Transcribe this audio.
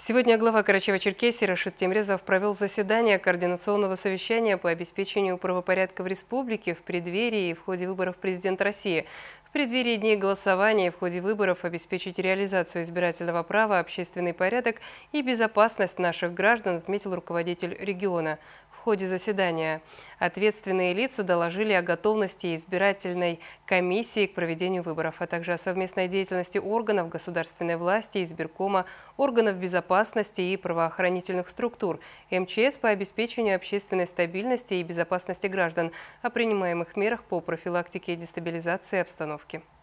Сегодня глава Карачаево-Черкесии Рашид Темрезов провел заседание координационного совещания по обеспечению правопорядка в республике в преддверии и в ходе выборов президента России. В преддверии дней голосования и в ходе выборов обеспечить реализацию избирательного права, общественный порядок и безопасность наших граждан, отметил руководитель региона. В ходе заседания ответственные лица доложили о готовности избирательной комиссии к проведению выборов, а также о совместной деятельности органов государственной власти, избиркома, органов безопасности и правоохранительных структур, МЧС по обеспечению общественной стабильности и безопасности граждан, о принимаемых мерах по профилактике и дестабилизации обстановки.